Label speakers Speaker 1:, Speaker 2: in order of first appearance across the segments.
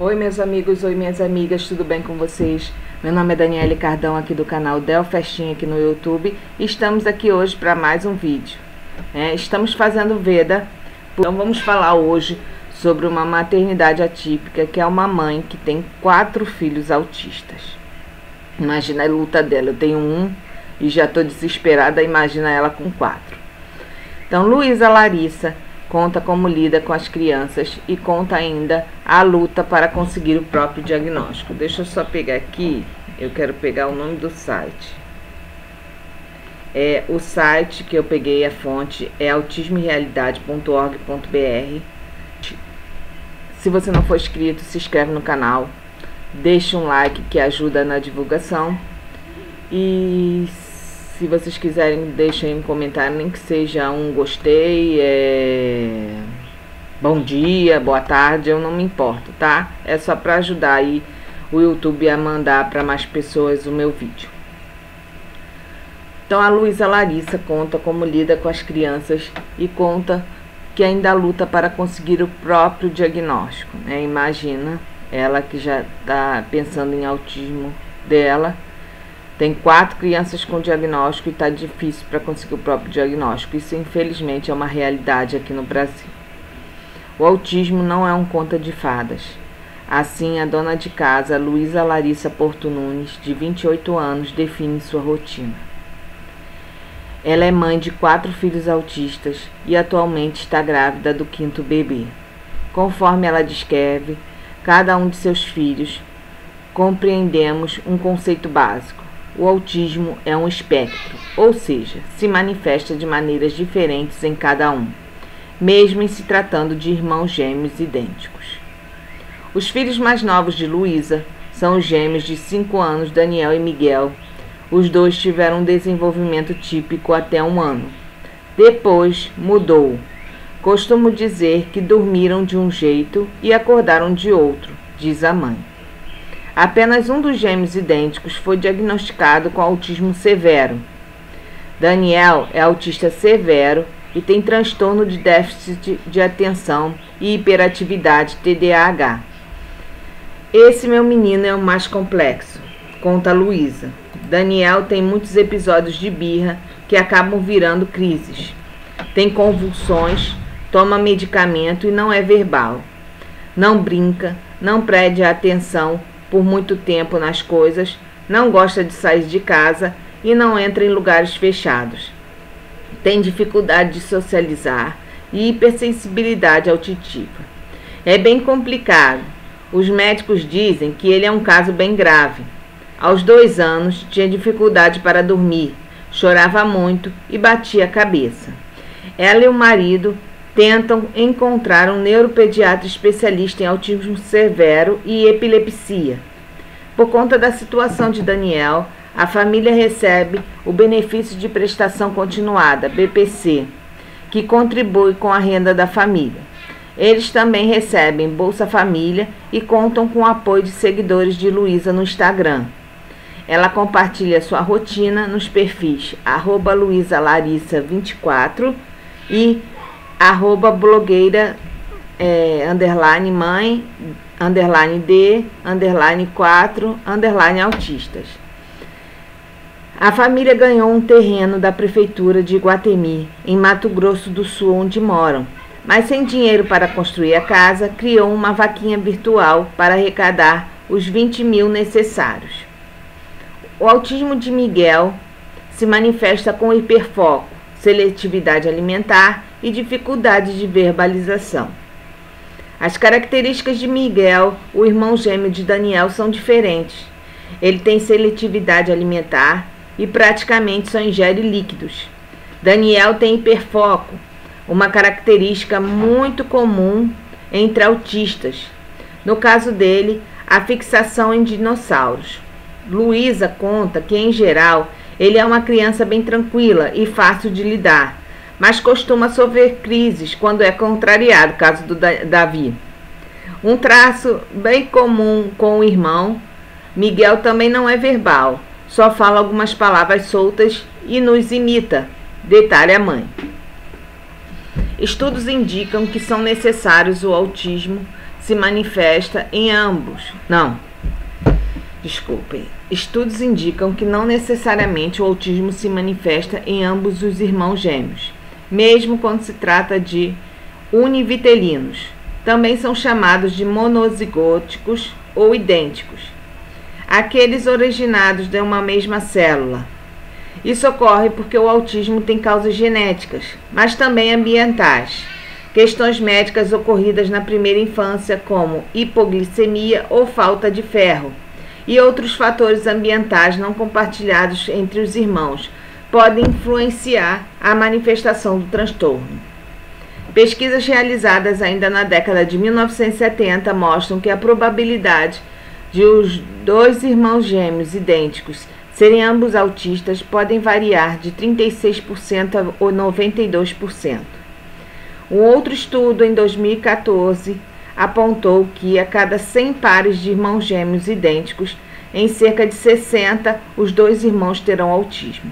Speaker 1: Oi meus amigos, oi minhas amigas, tudo bem com vocês? Meu nome é Daniele Cardão, aqui do canal Del Festinha aqui no YouTube. E estamos aqui hoje para mais um vídeo. Estamos fazendo Veda, então vamos falar hoje sobre uma maternidade atípica, que é uma mãe que tem 4 filhos autistas. Imagina a luta dela, eu tenho um e já estou desesperada, imagina ela com 4. Então Luísa Larissa conta como lida com as crianças e conta ainda a luta para conseguir o próprio diagnóstico. Deixa eu só pegar aqui, eu quero pegar o nome do site. O site que eu peguei, a fonte, é autismorealidade.org.br. Se você não for inscrito, se inscreve no canal, deixa um like que ajuda na divulgação. E se vocês quiserem, deixem um comentário, nem que seja um gostei, bom dia, boa tarde, eu não me importo, tá? É só para ajudar aí o YouTube a mandar para mais pessoas o meu vídeo. Então a Luísa Larissa conta como lida com as crianças e conta que ainda luta para conseguir o próprio diagnóstico, né? Imagina, ela que já está pensando em autismo dela, tem 4 crianças com diagnóstico e está difícil para conseguir o próprio diagnóstico. Isso, infelizmente, é uma realidade aqui no Brasil. O autismo não é um conto de fadas. Assim, a dona de casa, Luísa Larissa Porto Nunes, de 28 anos, define sua rotina. Ela é mãe de 4 filhos autistas e atualmente está grávida do 5º bebê. Conforme ela descreve, cada um de seus filhos, compreendemos um conceito básico. O autismo é um espectro, ou seja, se manifesta de maneiras diferentes em cada um, mesmo em se tratando de irmãos gêmeos idênticos. Os filhos mais novos de Luísa são os gêmeos de 5 anos, Daniel e Miguel. Os dois tiveram um desenvolvimento típico até 1 ano. Depois mudou. Costumo dizer que dormiram de um jeito e acordaram de outro, diz a mãe. Apenas um dos gêmeos idênticos foi diagnosticado com autismo severo. Daniel é autista severo e tem transtorno de déficit de atenção e hiperatividade, TDAH. Esse meu menino é o mais complexo, conta Luísa. Daniel tem muitos episódios de birra que acabam virando crises. Tem convulsões, toma medicamento e não é verbal. Não brinca, não prende atenção por muito tempo nas coisas, não gosta de sair de casa e não entra em lugares fechados. Tem dificuldade de socializar e hipersensibilidade auditiva. É bem complicado. Os médicos dizem que ele é um caso bem grave. Aos 2 anos, tinha dificuldade para dormir, chorava muito e batia a cabeça. Ela e o marido tentam encontrar um neuropediatra especialista em autismo severo e epilepsia. Por conta da situação de Daniel, a família recebe o benefício de prestação continuada, BPC, que contribui com a renda da família. Eles também recebem Bolsa Família e contam com o apoio de seguidores de Luísa no Instagram. Ela compartilha sua rotina nos perfis @luisalarissa24 e @blogueira _mãe _d _4 _autistas. A família ganhou um terreno da prefeitura de Iguatemi, em Mato Grosso do Sul, onde moram, mas sem dinheiro para construir a casa, criou uma vaquinha virtual para arrecadar os 20 mil necessários. O autismo de Miguel se manifesta com hiperfoco, seletividade alimentar e dificuldade de verbalização. As características de Miguel, o irmão gêmeo de Daniel, são diferentes. Ele tem seletividade alimentar e praticamente só ingere líquidos. Daniel tem hiperfoco, uma característica muito comum entre autistas. No caso dele, a fixação em dinossauros. Luísa conta que, em geral, ele é uma criança bem tranquila e fácil de lidar, mas costuma sofrer crises quando é contrariado, caso do Davi. Um traço bem comum com o irmão, Miguel também não é verbal, só fala algumas palavras soltas e nos imita, detalha a mãe. Estudos indicam que são necessários o autismo se manifesta em ambos. Estudos indicam que não necessariamente o autismo se manifesta em ambos os irmãos gêmeos, mesmo quando se trata de univitelinos. Também são chamados de monozigóticos ou idênticos, aqueles originados de uma mesma célula. Isso ocorre porque o autismo tem causas genéticas, mas também ambientais. Questões médicas ocorridas na primeira infância, como hipoglicemia ou falta de ferro, e outros fatores ambientais não compartilhados entre os irmãos, podem influenciar a manifestação do transtorno. Pesquisas realizadas ainda na década de 1970 mostram que a probabilidade de os dois irmãos gêmeos idênticos serem ambos autistas podem variar de 36% a 92%. Um outro estudo, em 2014, apontou que a cada 100 pares de irmãos gêmeos idênticos, em cerca de 60, os dois irmãos terão autismo.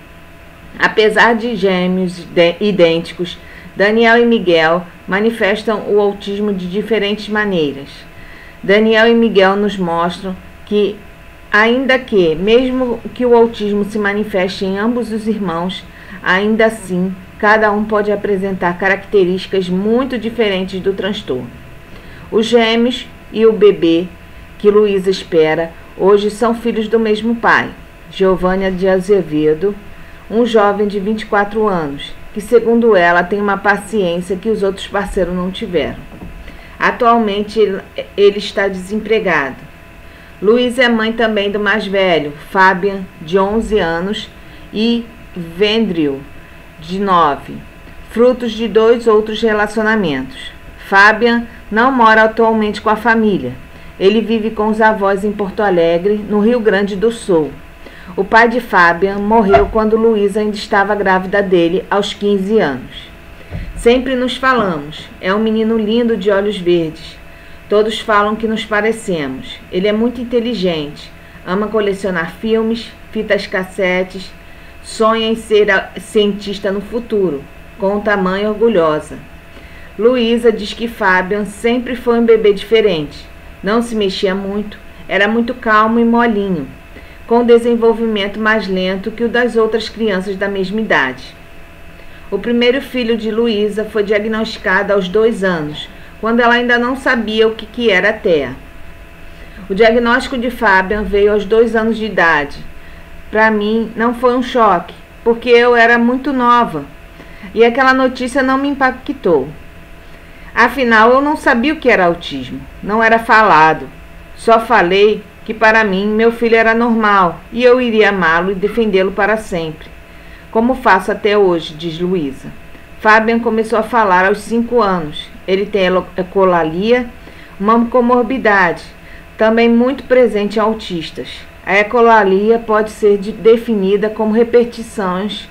Speaker 1: Apesar de gêmeos idênticos, Daniel e Miguel manifestam o autismo de diferentes maneiras. Daniel e Miguel nos mostram que, ainda que, mesmo que o autismo se manifeste em ambos os irmãos, ainda assim, cada um pode apresentar características muito diferentes do transtorno. Os gêmeos e o bebê que Luísa espera hoje são filhos do mesmo pai, Giovânia de Azevedo, um jovem de 24 anos, que, segundo ela, tem uma paciência que os outros parceiros não tiveram. Atualmente, ele está desempregado. Luísa é mãe também do mais velho, Fabian, de 11 anos, e Vendril, de 9, frutos de 2 outros relacionamentos. Fabian não mora atualmente com a família. Ele vive com os avós em Porto Alegre, no Rio Grande do Sul. O pai de Fabian morreu quando Luísa ainda estava grávida dele, aos 15 anos. Sempre nos falamos. É um menino lindo de olhos verdes. Todos falam que nos parecemos. Ele é muito inteligente, ama colecionar filmes, fitas cassetes, sonha em ser cientista no futuro, conta a mãe orgulhosa. Luísa diz que Fabian sempre foi um bebê diferente. Não se mexia muito, era muito calmo e molinho, com desenvolvimento mais lento que o das outras crianças da mesma idade. O primeiro filho de Luísa foi diagnosticado aos 2 anos, quando ela ainda não sabia o que era TEA. O diagnóstico de Fabian veio aos 2 anos de idade. Para mim, não foi um choque, porque eu era muito nova e aquela notícia não me impactou. Afinal, eu não sabia o que era autismo, não era falado. Só falei que para mim meu filho era normal e eu iria amá-lo e defendê-lo para sempre, como faço até hoje, diz Luísa. Fabian começou a falar aos 5 anos. Ele tem ecolalia, uma comorbidade, também muito presente em autistas. A ecolalia pode ser definida como repetições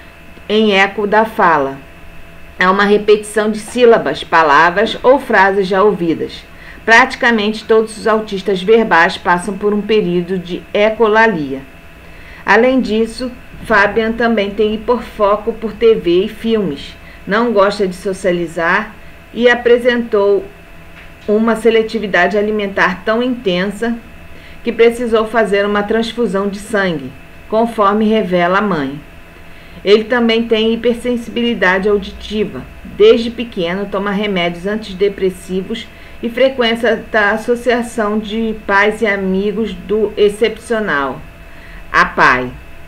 Speaker 1: em eco da fala. É uma repetição de sílabas, palavras ou frases já ouvidas. Praticamente todos os autistas verbais passam por um período de ecolalia. Além disso, Fabian também tem hiperfoco por TV e filmes, não gosta de socializar e apresentou uma seletividade alimentar tão intensa que precisou fazer uma transfusão de sangue, conforme revela a mãe. Ele também tem hipersensibilidade auditiva. Desde pequeno toma remédios antidepressivos e frequenta a Associação de Pais e Amigos do Excepcional, a PAI.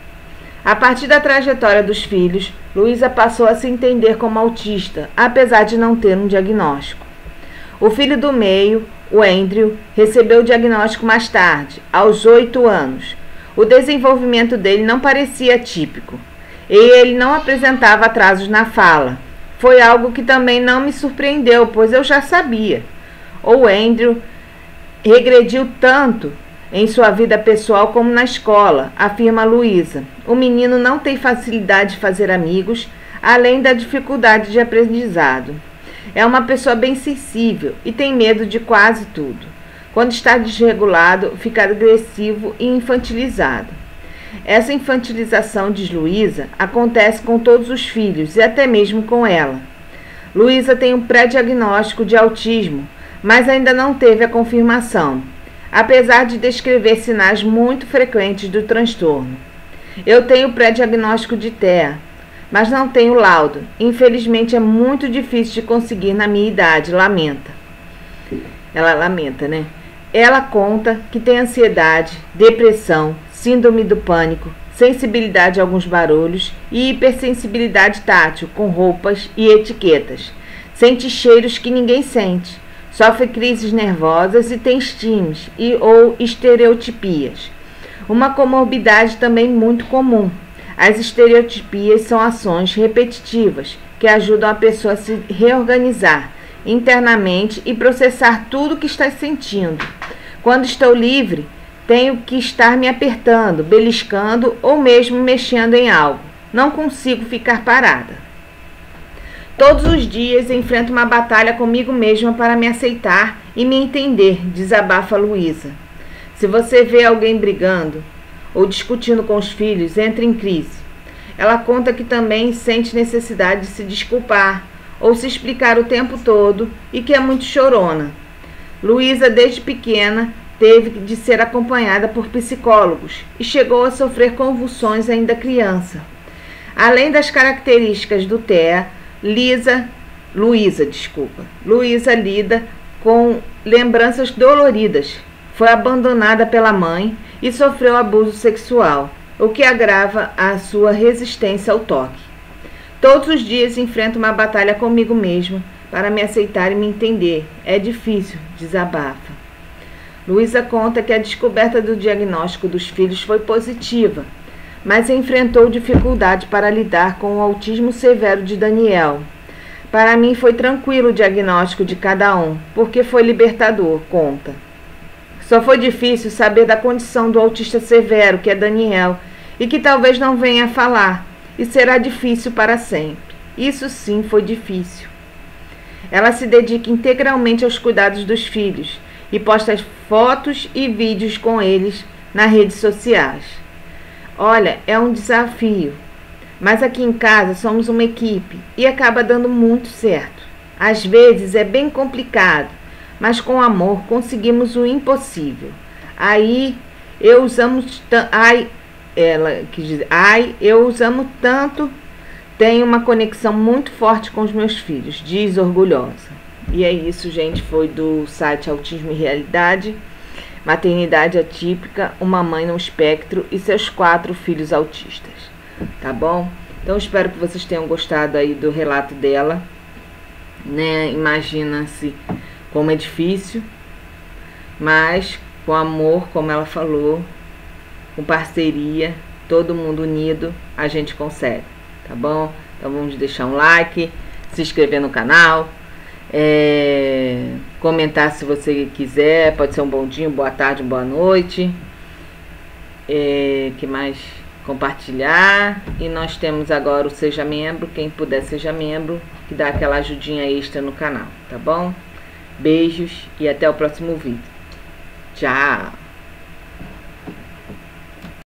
Speaker 1: A partir da trajetória dos filhos, Luísa passou a se entender como autista, apesar de não ter um diagnóstico. O filho do meio, o Andrew, recebeu o diagnóstico mais tarde, aos 8 anos. O desenvolvimento dele não parecia típico e ele não apresentava atrasos na fala. Foi algo que também não me surpreendeu, pois eu já sabia. O Andrew regrediu tanto em sua vida pessoal como na escola, afirma Luísa. O menino não tem facilidade de fazer amigos, além da dificuldade de aprendizado. É uma pessoa bem sensível e tem medo de quase tudo. Quando está desregulado, fica agressivo e infantilizado. Essa infantilização, diz Luísa, acontece com todos os filhos e até mesmo com ela. Luísa tem um pré-diagnóstico de autismo, mas ainda não teve a confirmação, apesar de descrever sinais muito frequentes do transtorno. Eu tenho pré-diagnóstico de TEA, mas não tenho laudo. Infelizmente é muito difícil de conseguir na minha idade, lamenta. Ela lamenta, né? Ela conta que tem ansiedade, depressão, síndrome do pânico, sensibilidade a alguns barulhos e hipersensibilidade tátil com roupas e etiquetas. Sente cheiros que ninguém sente. Sofre crises nervosas e tem estímulos ou estereotipias. Uma comorbidade também muito comum. As estereotipias são ações repetitivas que ajudam a pessoa a se reorganizar internamente e processar tudo o que está sentindo. Quando estou livre, tenho que estar me apertando, beliscando ou mesmo mexendo em algo. Não consigo ficar parada. Todos os dias enfrento uma batalha comigo mesma para me aceitar e me entender, desabafa Luísa. Se você vê alguém brigando ou discutindo com os filhos, entra em crise. Ela conta que também sente necessidade de se desculpar ou se explicar o tempo todo e que é muito chorona. Luísa, desde pequena, teve de ser acompanhada por psicólogos e chegou a sofrer convulsões ainda criança. Além das características do TEA, Luísa lida com lembranças doloridas. Foi abandonada pela mãe e sofreu abuso sexual, o que agrava a sua resistência ao toque. Todos os dias enfrento uma batalha comigo mesma para me aceitar e me entender. É difícil, desabafa. Luísa conta que a descoberta do diagnóstico dos filhos foi positiva, mas enfrentou dificuldade para lidar com o autismo severo de Daniel. Para mim foi tranquilo o diagnóstico de cada um, porque foi libertador, conta. Só foi difícil saber da condição do autista severo, que é Daniel, e que talvez não venha a falar, e será difícil para sempre. Isso sim foi difícil. Ela se dedica integralmente aos cuidados dos filhos e posta fotos e vídeos com eles nas redes sociais. Olha, é um desafio, mas aqui em casa somos uma equipe e acaba dando muito certo. Às vezes é bem complicado, mas com amor conseguimos o impossível. Eu os amo tanto, tenho uma conexão muito forte com os meus filhos, diz orgulhosa. E é isso, gente, foi do site Autismo e Realidade, Maternidade Atípica, uma mãe no espectro e seus 4 filhos autistas, tá bom? Então espero que vocês tenham gostado aí do relato dela, né? Imagina-se como é difícil, mas com amor, como ela falou, com parceria, todo mundo unido, a gente consegue, tá bom? Então vamos deixar um like, se inscrever no canal, comentar se você quiser, pode ser um bom dia, boa tarde, boa noite, que mais? Compartilhar. E nós temos agora o Seja Membro, quem puder seja membro, que dá aquela ajudinha extra no canal, tá bom? Beijos e até o próximo vídeo. Tchau!